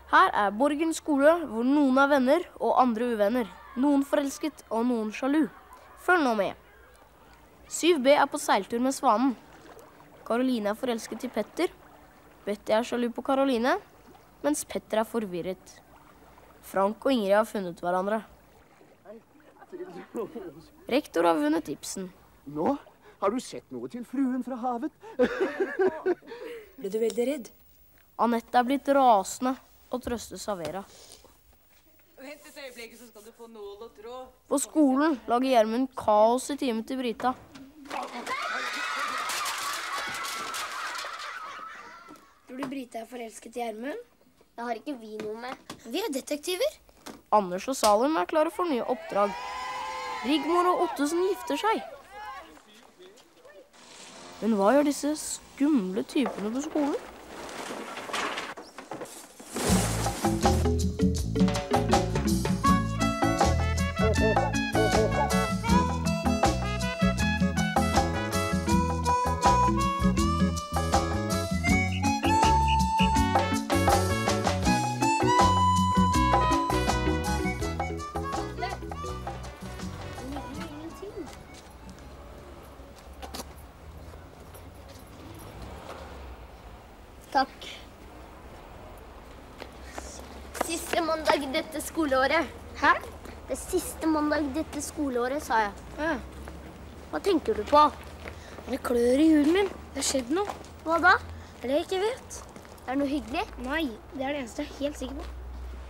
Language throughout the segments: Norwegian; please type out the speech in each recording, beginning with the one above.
Her er Borgen skole, hvor noen er venner og andre uvenner. Noen forelsket og noen sjalu. Følg nå med. 7B er på seiltur med Svanen. Karoline er forelsket i Petter. Betty er sjalu på Karoline, mens Petter er forvirret. Frank og Ingrid har funnet hverandre. Rektor har vunnet Ibsen. Nå har du sett noe til fruen fra havet. Ble du veldig redd? Annette er blitt rasende og trøstes av Vera. Vent et øyeblikk, så skal du få nål og tråd. På skolen lager Gjermund kaos i timen til Brita. Tror du Brita er forelsket i Gjermund? Det har ikke vi noe med. Vi er detektiver. Anders og Salem er klare for nye oppdrag. Rigmor og Ottesen gifter seg. Men hva gjør disse skumle typene på skolen? Takk. Siste mandag i dette skoleåret. Hæ? Det siste mandag i dette skoleåret, sa jeg. Ja. Hva tenker du på? Det klør i huden min. Det har skjedd noe. Hva da? Det er det jeg ikke vet. Er det noe hyggelig? Nei, det er det eneste jeg er helt sikker på.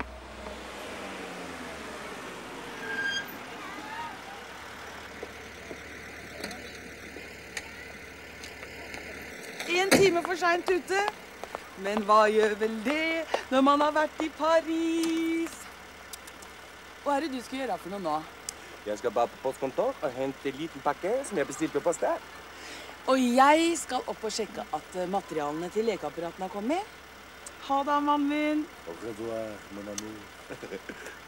En time for sent ute. Men hva gjør vel det når man har vært i Paris? Hva er det du skal gjøre for noe nå? Jeg skal bare på postkontor og hente en liten pakke som jeg bestilte på posten. Og jeg skal opp og sjekke at materialene til lekeapparatene har kommet. Ha det, mannen min. Au revoir, mon amour.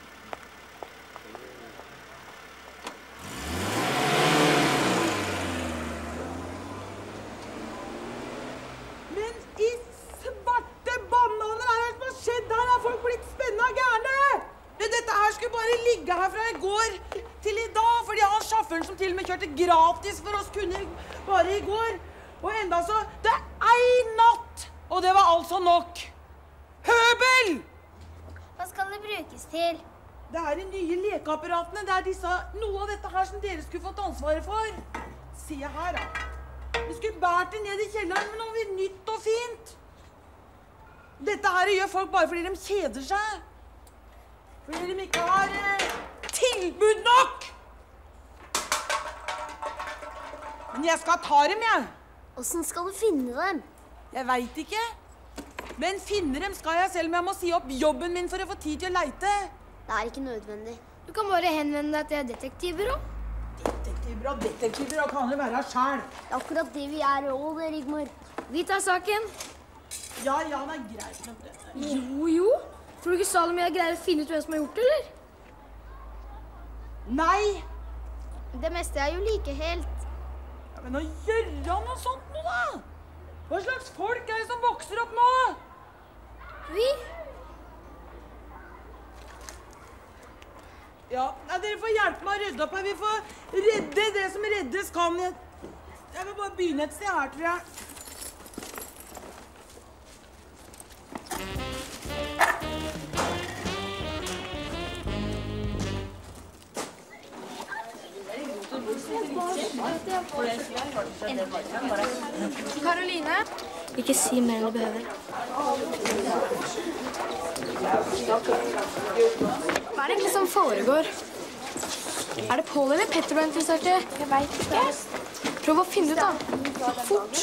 Men i svarte bananer, hva er det som har skjedd her? Har folk blitt spennende og gærne? Dette her skulle bare ligge her fra i går til i dag, fordi han sjåføren som til og med kjørte gratis for oss kunder bare i går. Og enda så, det er en natt, og det var altså nok. Høbel! Hva skal det brukes til? Det er de nye lekeapparatene. Det er disse, noe av dette her som dere skulle fått ansvaret for. Se her da. Vi skulle bært det ned i kjelleren med noe nytt og fint. Dette her gjør folk bare fordi de kjeder seg. Fordi de ikke har tilbud nok. Men jeg skal ta dem, jeg. Hvordan skal du finne dem? Jeg vet ikke. Men finne dem skal jeg selv om jeg må si opp jobben min for å få tid til å leite. Det er ikke nødvendig. Du kan bare henvende deg til detektiver også. Detektiver, og kan det være selv. Det er akkurat det vi er også, det, Rigmor. Vi tar saken. Ja, det er greit nok det. Jo. Tror du ikke Salem og jeg greier å finne ut hvem som har gjort det, eller? Nei. Det meste er jo like helt. Ja, men å gjøre noe sånt nå da. Hva slags folk er det som vokser opp nå? Vi? Ja, dere får hjelpe meg å rydde opp her. Vi får redde det som reddes kan. Jeg vil bare begynne et sted her, tror jeg. Karoline? Ikke si mer enn du behøver. Hva er det egentlig som foregår? Er det Paul eller Petter du er interessert i? Jeg vet ikke. Prøv å finne ut da. Fort.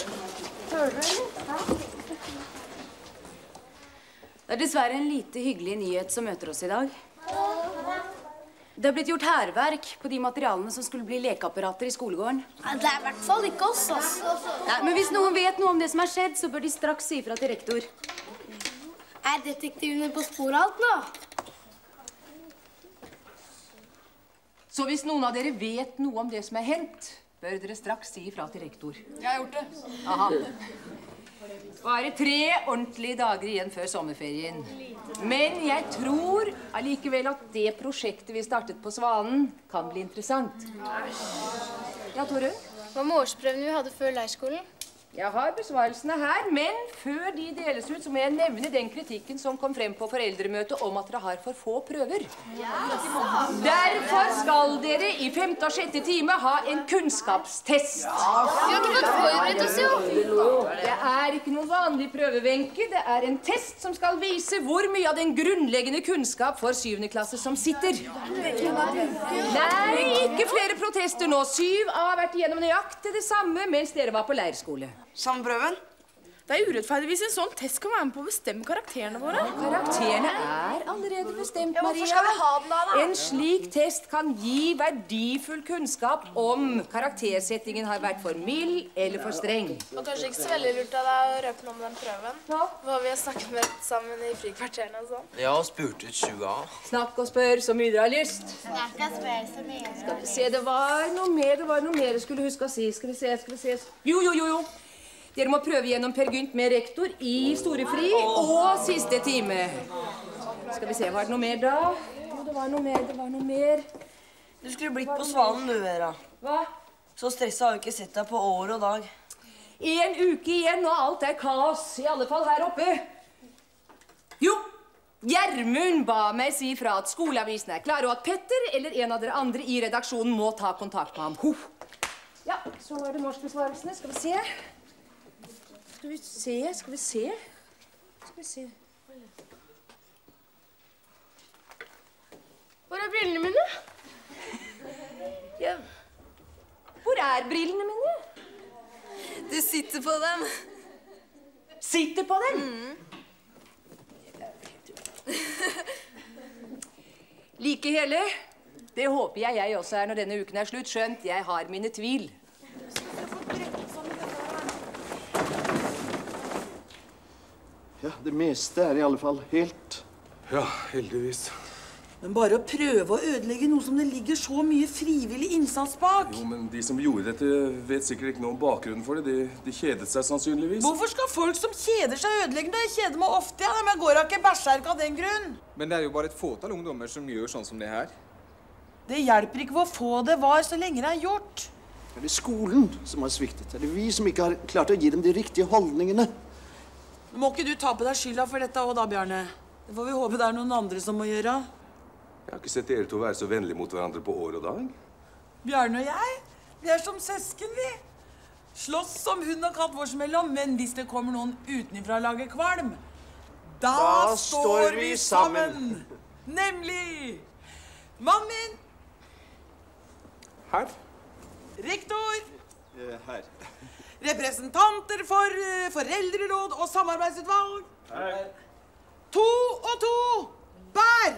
Det er dessverre en lite hyggelig nyhet som møter oss i dag. Det har blitt gjort hærverk på de materialene som skulle bli lekeapparater i skolegården. Ja, det er i hvert fall ikke oss, altså. Nei, men hvis noen vet noe om det som har skjedd, så bør de straks si fra til rektor. Er detektivene på sporet alt nå? Så hvis noen av dere vet noe om det som er hendt, bør dere straks si fra til rektor. Jeg har gjort det. Aha. Bare 3 ordentlige dager igjen før sommerferien. Men jeg tror allikevel at det prosjektet vi startet på Svanen kan bli interessant. Ja, Torunn? Hva med årsprøvene vi hadde før leirskolen? Jeg har besvarelsene her, men før de deles ut, så må jeg nevne den kritikken som kom frem på foreldremøtet om at dere har for få prøver. Derfor skal dere i 5. og 6. time ha en kunnskapstest. Vi har ikke fått forberedt oss, jo. Det er ikke noen vanlig prøvevenke. Det er en test som skal vise hvor mye av den grunnleggende kunnskap for 7. klasse som sitter. Nei, ikke flere protester nå. 7 har vært igjennom nøyaktig det samme mens dere var på leirskole. Samprøven? Det er urettferdig hvis en sånn test kan være med på å bestemme karakterene våre. Karakterene er allerede bestemt, Maria. Hvorfor skal vi ha den da? En slik test kan gi verdifull kunnskap om karaktersettingen har vært for mild eller for streng. Og kanskje ikke så veldig lurt av deg å røpe noe om den prøven. Hva vi har snakket med sammen i frikvarterene og sånn. Jeg har spurt ut 20 av. Snakk og spør så mye dere har lyst. Snakk og spør så mye. Skal vi se, det var noe mer jeg skulle huske å si. Skal vi se. Jo. Dere må prøve gjennom Per Gynt med rektor i storefri og siste time. Skal vi se, var det noe mer da? Jo, det var noe mer. Du skulle blitt på Svanen, du, Vera. Hva? Så stresset har jeg ikke sett deg på år og dag. 1 uke igjen, og alt er kaos. I alle fall her oppe. Jo, Gjermund ba meg si fra at skoleavisen er klar, og at Petter eller en av dere andre i redaksjonen må ta kontakt med ham. Ja, så er det norskbesvarelsene. Skal vi se. Hvor er brillene mine? Ja, hvor er brillene mine? Du sitter på dem. Sitter på dem? Like hele? Det håper jeg også er når denne uken er slutt, skjønt jeg har mine tvil. Ja, det meste er i alle fall helt. Ja, heldigvis. Men bare å prøve å ødelegge noe som det ligger så mye frivillig innsats bak. Jo, men de som gjorde dette vet sikkert ikke noe om bakgrunnen for det. De kjedet seg sannsynligvis. Hvorfor skal folk som kjeder seg ødelegge det? Jeg kjeder meg ofte, ja. Men jeg går ikke berserk av den grunn. Men det er jo bare et fåtall ungdommer som gjør sånn som det her. Det hjelper ikke hvor få det var, så lenge det er gjort. Er det skolen som har sviktet? Er det vi som ikke har klart å gi dem de riktige holdningene? Må ikke du ta på deg skylda for dette også da, Bjarne? Det får vi håpe det er noen andre som må gjøre. Jeg har ikke sett dere to være så vennlige mot hverandre på år og dag. Bjarne og jeg, vi er som søsken, vi. Slåss som hund og katt vårs mellom, men hvis det kommer noen utenfra og lager kvalm, da står vi sammen. Nemlig mannen min. Her. Rektor. Her. Representanter for foreldreråd og samarbeidsutvalg. Her. 2 og 2. Bær!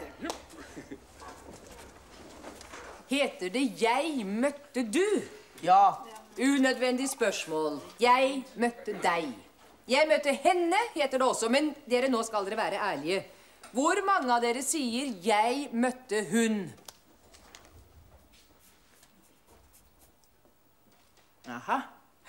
Heter det 'jeg møtte du'? Ja. Unødvendig spørsmål. Jeg møtte deg. Jeg møtte henne, heter det også, men dere, nå skal dere være ærlige. Hvor mange av dere sier 'jeg møtte hun'? Aha.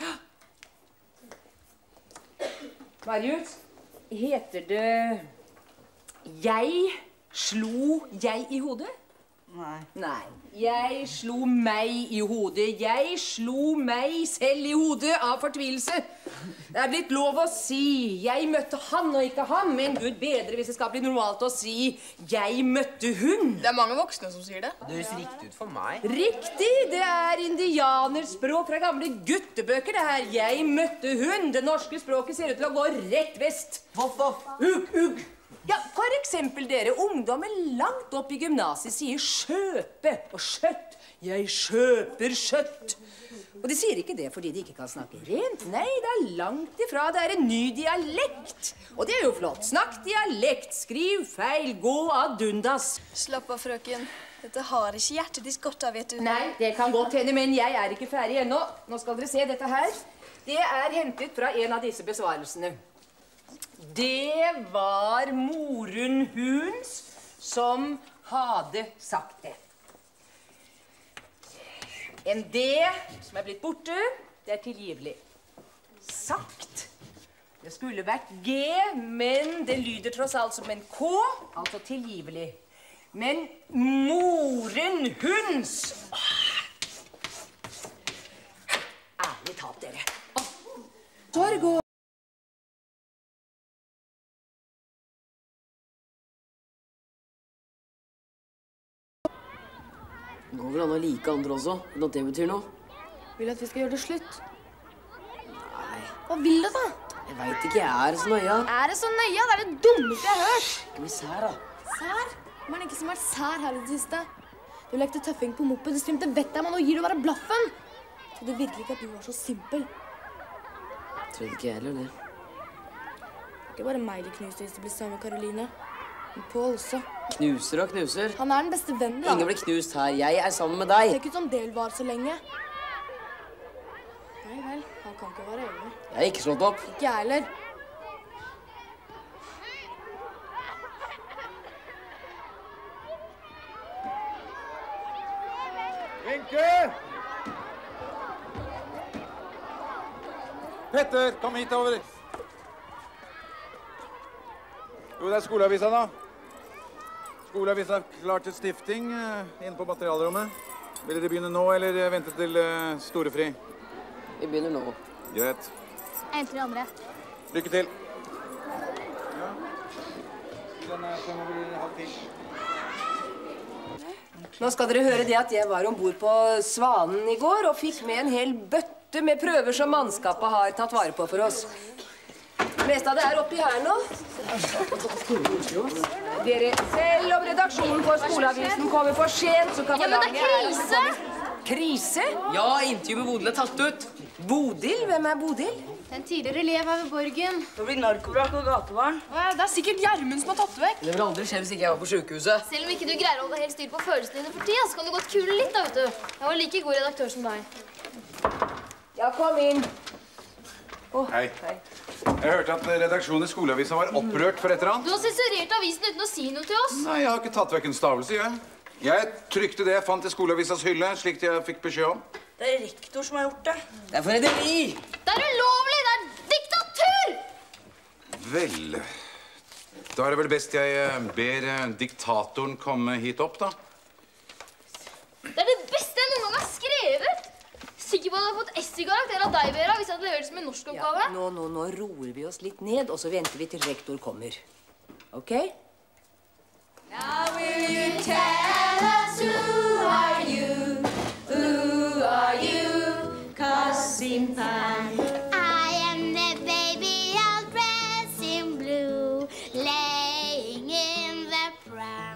Marius, heter det 'jeg slo jeg i hodet'? Nei. Jeg slo meg i hodet. Jeg slo meg selv i hodet av fortvilelse. Det er blitt lov å si 'jeg møtte han' og ikke 'ham', men Gud bedre hvis det skal bli normalt å si 'jeg møtte hun'. Det er mange voksne som sier det. Det høres riktig ut for meg. Riktig! Det er indianerspråk fra gamle guttebøker, det her. 'Jeg møtte hun'. Det norske språket ser ut til å gå rett vest. Voff. Ugg. Ja, for eksempel dere, ungdommer langt opp i gymnaset sier 'skjøpe' og 'skjøtt'. 'Jeg skjøper skjøtt'. Og de sier ikke det fordi de ikke kan snakke rent. Nei, det er langt ifra. Det er en ny dialekt. Og det er jo flott. Snakk dialekt, skriv feil, gå ad undas. Slapp av, frøken. Dette har ikke hjertet ditt godt av, vet du. Nei, det kan godt hende, men jeg er ikke ferdig ennå. Nå skal dere se dette her. Det er hentet fra en av disse besvarelsene. Det var moren Huns som hadde sagt det. En D som er blitt borte, det er tilgivelig. Sagt. Det skulle vært G, men det lyder tross alt som en K, altså tilgivelig. Men moren hunds! Ærlig talt, dere. Sorg og... Det går vel an å like andre også, uten at det betyr noe. Vil at vi skal gjøre det slutt? Nei. Hva vil du da? Jeg vet ikke, jeg er så nøya. Er det så nøya? Det er det dummeste jeg har hørt. Ikke bli sær, da. Sær? Hvem er det ikke som har vært sær her i det siste? Du lekte tøffing på moppe, du strømte vettet av meg, nå gir du bare blaffen. Jeg trodde virkelig ikke at du var så simpel. Jeg trodde ikke jeg heller det. Det er ikke bare meg de knuste hvis det blir sammen med Karoline. Men Paul også. Knuser og knuser. Han er den beste vennen, da. Ingen blir knust her. Jeg er sammen med deg. Det er ikke som del var så lenge. Nei vel, han kan ikke være enig. Jeg har ikke slått opp. Ikke jeg heller. Wenche! Petter, kom hit over. Jo, det er skoleavisa da. Skoleavisa er klar til stifting inne på materialrommet. Vil dere begynne nå, eller vente til storefri? Vi begynner nå. Greit. En til de andre. Lykke til. Ja. Den er fremover i halv 10. Nå skal dere høre det at jeg var ombord på Svanen i går og fikk med en hel bøtte med prøver som mannskapet har tatt vare på for oss. Det meste av det er oppi her nå. Dere, selv om redaksjonen for skoleavisen kommer for sent, så kan Ja, men det er krise! Krise? Ja, intervju med Bodil er tatt ut. Bodil? Hvem er Bodil? En tidligere elev her ved Borgen. Det blir narkobrak og gatebarn. Det er sikkert Gjermund som har tatt det vekk. Det vil aldri skje hvis ikke jeg var på sykehuset. Selv om ikke du greier å holde helt styr på følelsene dine for tida, så kan du godt kule litt, da, vet du. Jeg var like god redaktør som deg. Ja, kom inn. Hei. Jeg hørte at redaksjonen i skoleavisa var opprørt for et eller annet. Du har sensurert avisen uten å si noe til oss. Nei, jeg har ikke tatt vekk en stavelse, jeg. Jeg trykte det jeg fant i skoleavisas hylle, slik jeg fikk beskjed om. Det er rektor som har gjort det. Det er forræderi! Det er ulovlig! Det er diktatur! Vel, da er det vel best jeg ber diktatoren komme hit opp, da. Det er det beste jeg noen gang har skrevet! Sikker på at jeg hadde fått S-karakter av deg, Vera, hvis jeg hadde levert det som en norskoppgave. Ja, nå roer vi oss litt ned, og så venter vi til rektor kommer. Ok? Now will you tell us who are you? Who are you? Cousin Pan. I am the baby all dressed in blue, laying in the pram.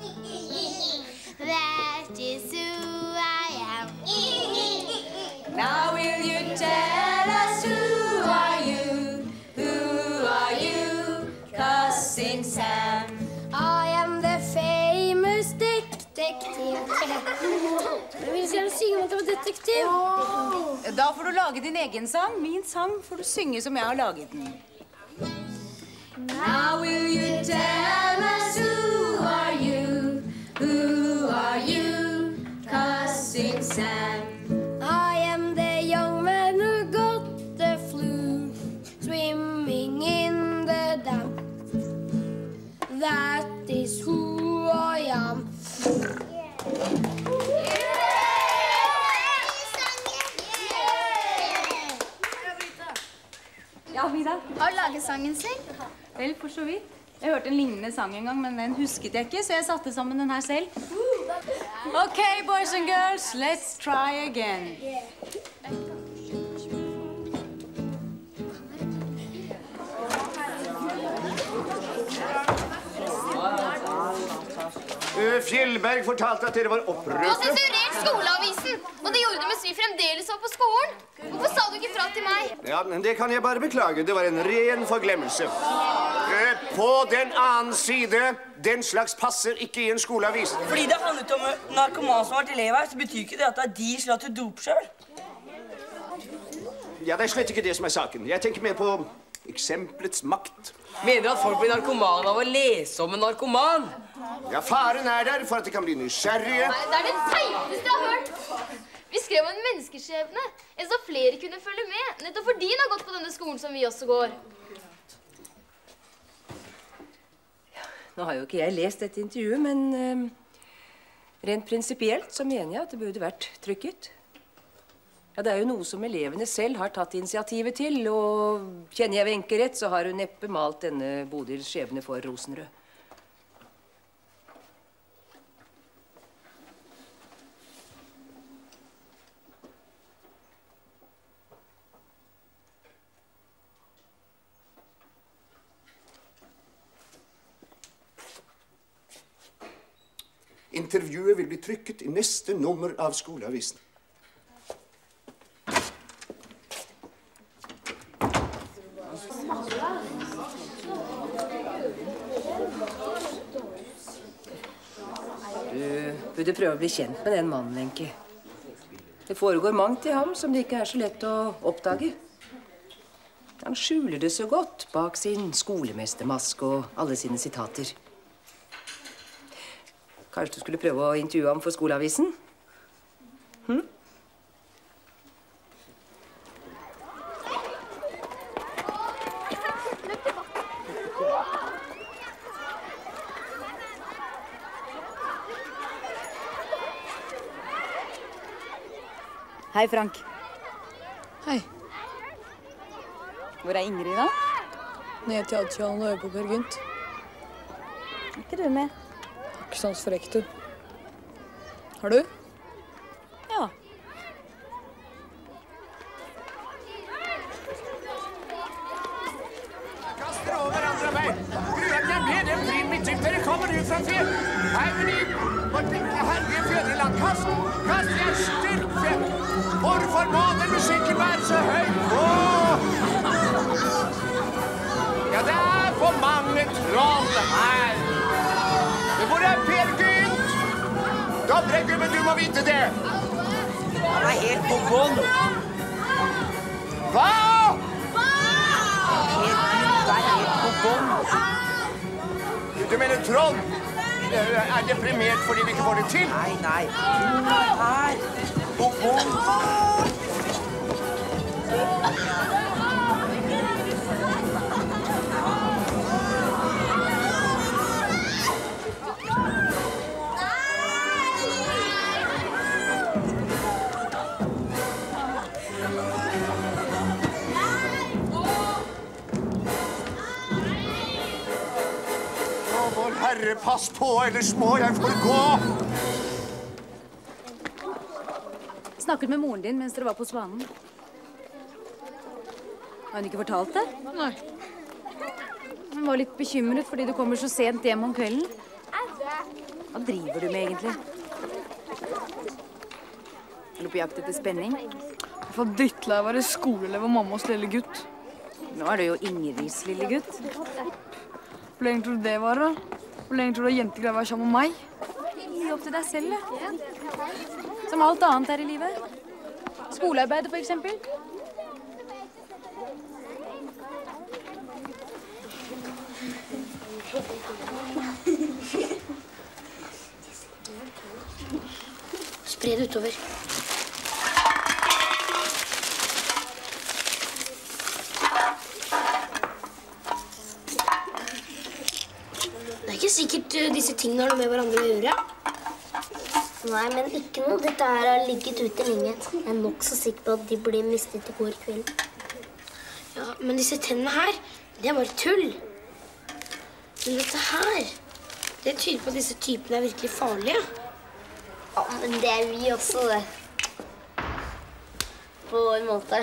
That is who I am. Now will you tell us who are you? Who are you? Cousin Sam. I am the famous detektiv. Jeg vil gjerne synge om at jeg var detektiv. Da får du lage din egen sang. Min sang får du synge som jeg har laget den. Now will you tell us who are you? Who are you? Cousin Sam. I am the young man who got the flu, swimming in the dam. That is who I am. Ja, Vida. Har du laget sangen selv? Vel, for så vidt. Jeg hørte en lignende sang en gang, men den husket jeg ikke, så jeg satte sammen den her selv. Okay, boys and girls, let's try again. Fjellberg fortalte at dere var Du har opprørte. sensurert skoleavisen, og det gjorde du mens vi fremdeles var på skolen. Hvorfor sa du ikke fra til meg? Ja, men det kan jeg bare beklage. Det var en ren forglemmelse. På den annen side, den slags passer ikke i en skoleavis. Fordi det handlet om narkoman som har vært elev her, så betyr ikke det at det er de slår til dop selv. Ja, det er slett ikke det som er saken. Jeg tenker mer på eksemplets makt. Mener du at folk blir narkoman av å lese om en narkoman? Ja, faren er der for at de kan bli nysgjerrige. Nei, det er det teiteste jeg har hørt. Vi skrev om en menneskeskjebne, en så flere kunne følge med, nettopp fordi han har gått på denne skolen som vi også går. Nå har jo ikke jeg lest dette intervjuet, men rent prinsipielt så mener jeg at det burde vært trykket. Ja, det er jo noe som elevene selv har tatt initiativet til, og kjenner jeg Wenche rett, så har hun neppe malt denne Bodils skjebne for rosenrød. Intervjuet vil bli trykket i neste nummer av skoleavisen. Du burde prøve å bli kjent med den mannen, Wenche. Det foregår mangt i ham som det ikke er så lett å oppdage. Han skjuler det så godt bak sin skolemestermaske og alle sine sitater. Kanskje du skulle prøve å intervjue ham for skoleavisen? Hm? Hei, Frank. Hei. Hvor er Ingrid da? Ned til Adsjalen og øver på Per Gynt. Er ikke du med? Ikke sans for rektor. Har du? Ja. Kast dere over andre vei. Grøn deg med den primitiv. Dere kommer ut fra fjell. Heimen inn. Og dette herlige fjedreland. Kast. Kast jeg styrke. Hvorfor må den musikken være så høy? Ja, det er for mange troll her. Men hvor er Per Gynt? Dobregubben, du må vite det. Han er helt på bånn. Hva? Per Gynt er helt på bånn. Du mener troll? Er deprimert fordi vi ikke får det til? Nei, nei. Du er her. På bånn. Herre, pass på, ellers må jeg få gå. Snakket med moren din mens dere var på Svanen. Har hun ikke fortalt det? Nei. Hun var litt bekymret fordi du kommer så sent hjem om kvelden. Hva driver du med egentlig? Er du på jakt etter spenning? Jeg får drittlei av å være skoleelev og mammas lille gutt. Nå er du jo Ingrids lille gutt. Hvor lenge tror du det var, da? Hvor lenge tror du jenter greier å være sammen med meg? Gi opp til deg selv, da. Som alt annet her i livet. Skolearbeidet, for eksempel. Spre det utover. Det er ikke sikkert disse tingene har noe med hverandre å gjøre. Nei, men ikke noe. Dette her har ligget ute lenge. Jeg er nok så sikker på at de ble mistet i går kveld. Ja, men disse tennene her, det er bare tull. Men dette her, det tyder på at disse typene er virkelig farlige. Ja, men det er vi også, det. På vår måte.